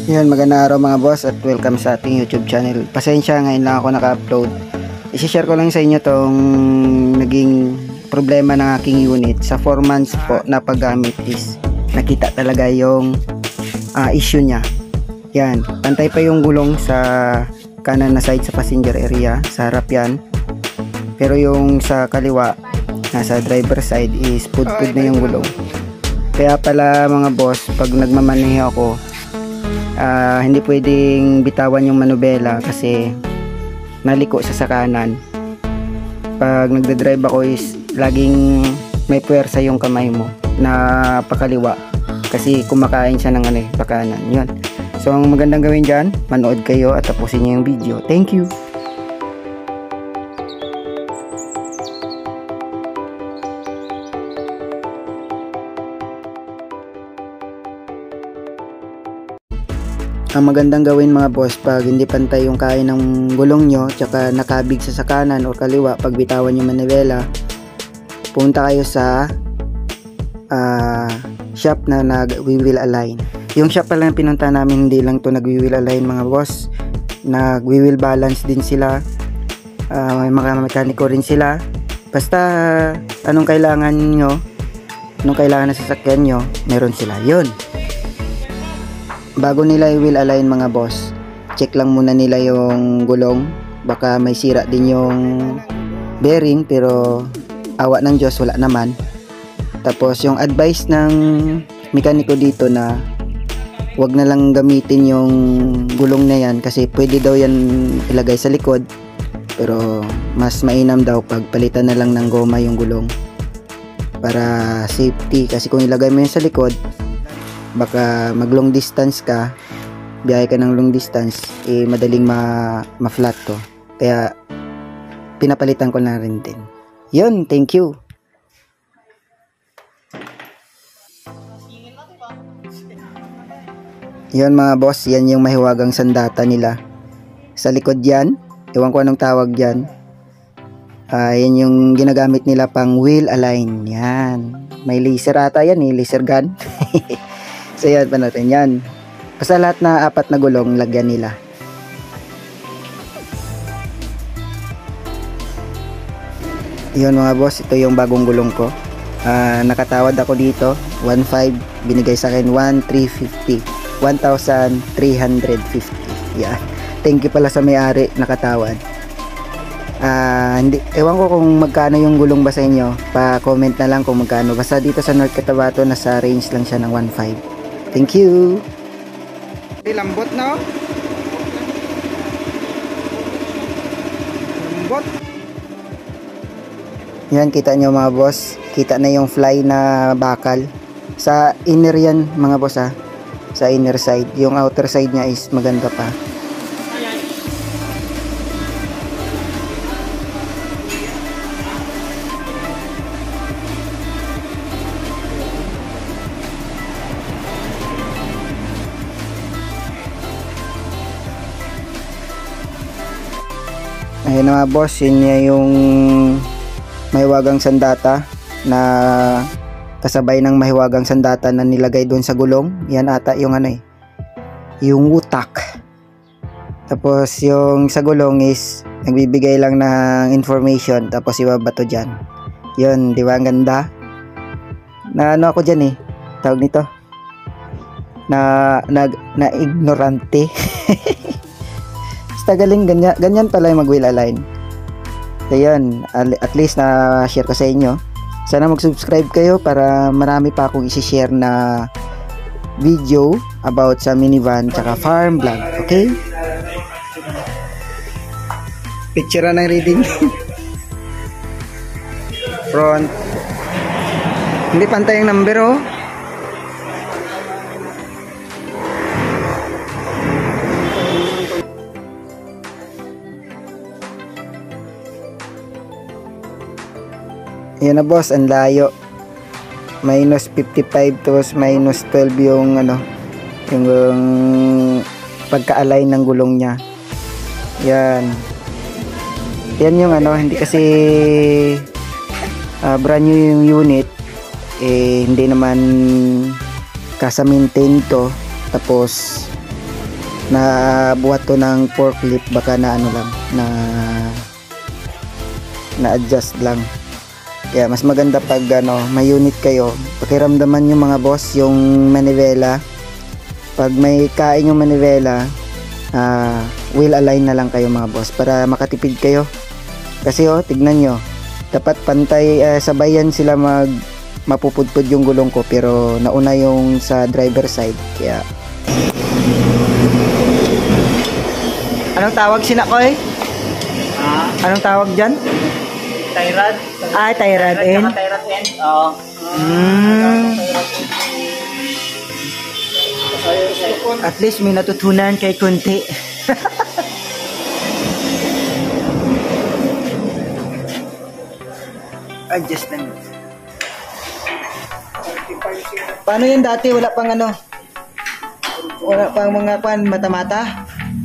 Yan, magandang araw mga boss at welcome sa ating YouTube channel. Pasensya, ngayon lang ako naka-upload. I-share ko lang sa inyo tong naging problema ng aking unit. Sa 4 months po na paggamit is nakita talaga yung issue niya. Yan, pantay pa yung gulong sa kanan na side sa passenger area, sa harap yan. Pero yung sa kaliwa, nasa driver side is pudpud na yung gulong. Kaya pala mga boss, pag nagmamanehe ako, hindi pwedeng bitawan yung manubela kasi naliko sa kanan. Pag nagdadrive ako is laging may puwersa yung kamay mo na pakaliwa kasi kumakain siya ng pakanan. Yun. So ang magandang gawin dyan, manood kayo at tapusin niyo yung video. Thank you. Ang magandang gawin mga boss, pag hindi pantay yung kain ng gulong nyo tsaka nakabig sa kanan o kaliwa, pag bitawan yung manivela, punta kayo sa shop na nag-wheel align. Yung shop pala na pinunta namin, hindi lang to nag-wheel align mga boss, nag-wheel balance din sila, may mga mekaniko rin sila. Basta anong kailangan nyo, anong kailangan na sasakyan nyo, meron sila. Yun. Bago nila i-wheel align mga boss, check lang muna nila yung gulong. Baka may sira din yung bearing, pero awa ng Diyos wala naman. Tapos yung advice ng mekaniko dito na wag na lang gamitin yung gulong na yan kasi pwede daw yan ilagay sa likod, pero mas mainam daw pag palitan na lang ng goma yung gulong para safety. Kasi kung ilagay mo yun sa likod, baka mag long distance ka, biyahe ka ng long distance, madaling ma-flat to. Kaya pinapalitan ko na rin din. Yun, thank you. Yun mga boss, yan yung mahiwagang sandata nila. Sa likod yan, ewan ko anong tawag yan. Yan yung ginagamit nila pang wheel align. Yan. May laser ata yan laser gun. So yan pa natin yan. Basta lahat na 4 na gulong lagyan nila. Yun mga boss, ito yung bagong gulong ko. Nakatawad ako dito 1,500, binigay sa akin 1,350, 1,350. Yeah. Thank you pala sa may-ari, nakatawad. Ewan ko kung magkano yung gulong ba sa inyo, pa-comment na lang kung magkano. Basta dito sa North Cotabato nasa range lang siya ng 1,500. Thank you. Lambot na oh. Lambot. Yan, kita nyo mga boss, kita na yung fly na bakal sa inner yan mga boss sa inner side. Yung outer side nya is maganda pa. Ayun na mga boss, yun yung mahiwagang sandata na kasabay ng mahiwagang sandata na nilagay doon sa gulong. Yan ata yung yung utak. Tapos yung sa gulong is nagbibigay lang ng information, tapos ibabato dyan. Yun, di ba ang ganda? Na ako dyan tawag nito na ignorante. Galing, ganyan pala yung mag-wheel align. So yun, at least na share ko sa inyo. Sana mag-subscribe kayo para marami pa akong isi-share na video about sa minivan tsaka farm vlog. Okay? Picture na reading. Front. Hindi pantay yung number oh. Yan na boss, ang layo. Minus 55 tapos minus 12 yung yung pagka-align ng gulong niya. Yan. Yan yung hindi kasi brand new yung unit. Hindi naman kasa maintain to, tapos na buhat to ng forklift, baka na ano lang, na adjust lang. Kaya mas maganda pag may unit kayo, pakiramdaman yung mga boss yung manivela. Pag may kain yung manivela, wheel align na lang kayo mga boss para makatipid kayo. Kasi tignan nyo, dapat pantay, sabayan sila mapupudpud yung gulong ko, pero nauna yung sa driver side. Kaya anong tawag sinakoy? Anong tawag dyan? Tie rod. Tie rod end? Tie rod end. Oo. At least may natutunan kay Kunti. Adjust lang. Paano yun dati? Wala pang wala pang mga mata-mata?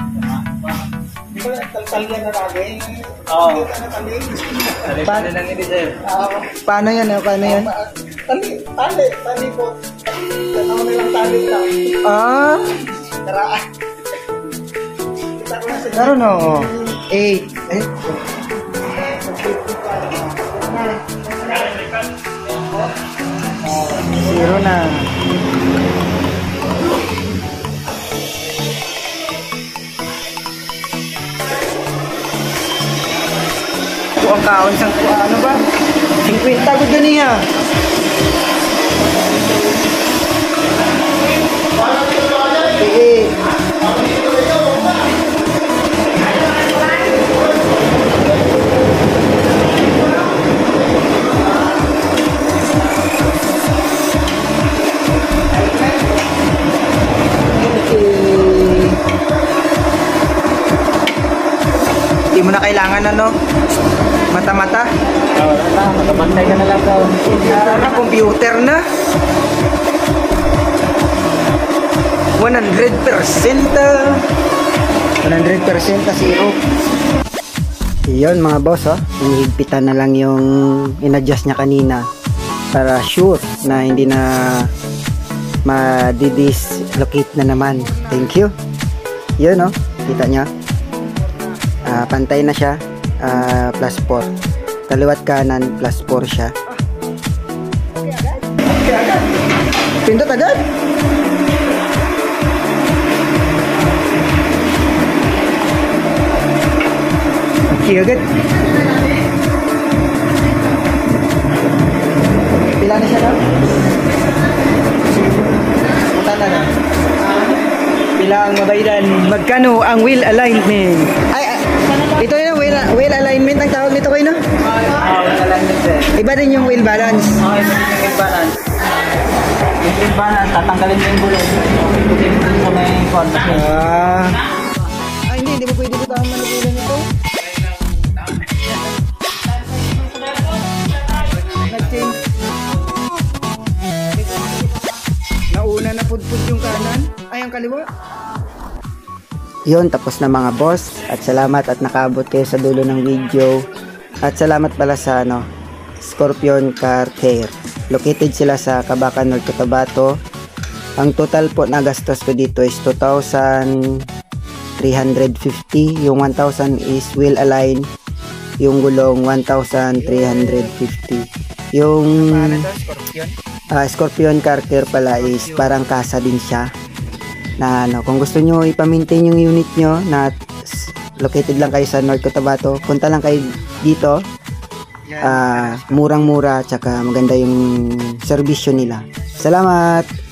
Talsalgan na lagi. Oo. Paano lang ini sir? Paano yan? Paano yan? Tali po. Ano nilang tali lang. Daraan. Naroon o. 8. Zero na. Ang kaon sang ano ba? 50 gud ganiya. Hindi mo na kailangan mata-mata. Magpantay ka na lang daw. Computer na. 100%. 100% zero. Iyon mga boss, hinihigpitan na lang yung in-adjust niya kanina para sure na hindi na ma-dislocate na naman. Thank you. Yun kita niya. Pantay na siya. Plus 4. Kaliwat kanan plus 4 siya. Pindot agad. Okay agad. Pila na siya na? Punta na. Pila ang mabaydan? Magkano ang wheel alignment? Ito yung wheel alignment ang tawag nito kayo, no? Wheel alignment sir. Iba din yung wheel balance. Iba yung wheel balance. Yung wheel balance, tatanggalin mo yung gulong. Ikutin mo sa may contact niya. Hindi mo pwede butahan manukulan ito. Nag-change. Nauna na pudpud yung kanan. Ay, ang kaliwa. Yun, tapos na mga boss. At salamat at nakaabot kayo sa dulo ng video. At salamat pala sa Scorpion Car Care. Located sila sa Cabacan, North Cotabato. Ang total po na gastos ko dito is 2,350. Yung 1,000 is wheel align. Yung gulong 1,350. Yung Scorpion Car Care pala is parang kasa din siya. Na kung gusto nyo ipa-maintain yung unit nyo na located lang kayo sa North Cotabato, punta lang kayo dito. Murang-mura, tsaka maganda yung serbisyo nila. Salamat!